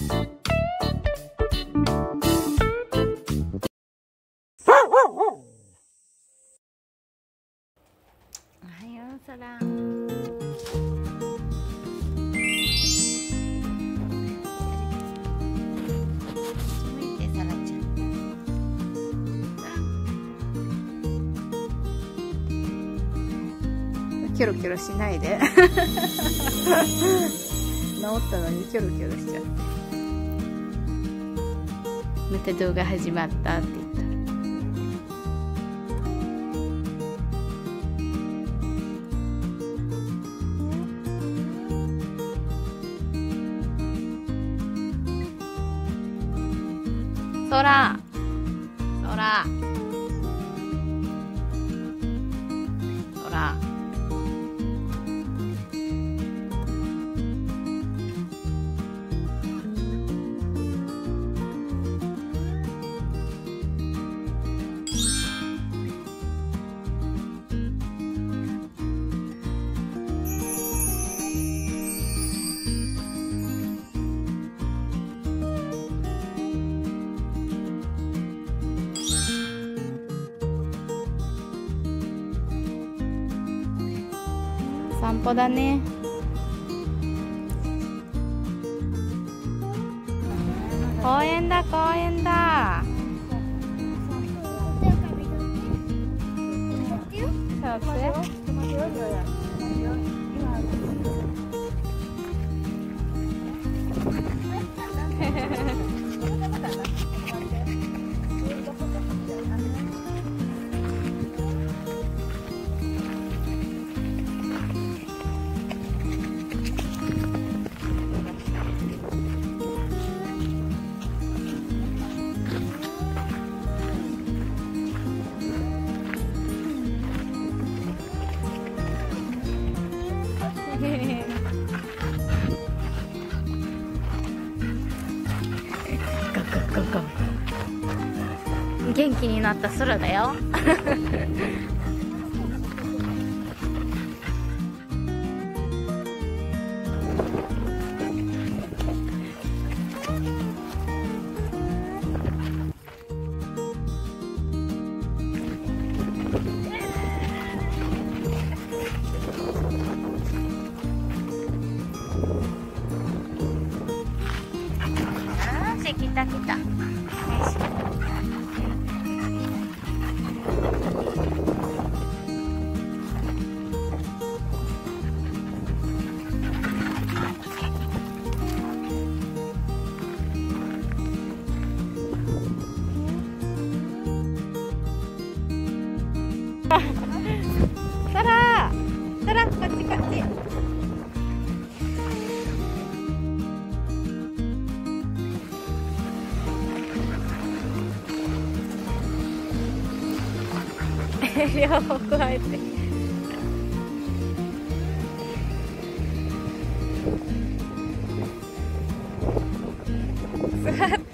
おはよう、そら。キョロキョロしないで治ったのにキョロキョロしちゃって、また動画始まったって言った。そらそらそら、散歩だね。公園だ公園だ。元気になった空だよ。来た来た。そらそら、こっちこっち。両方くわえて。座って。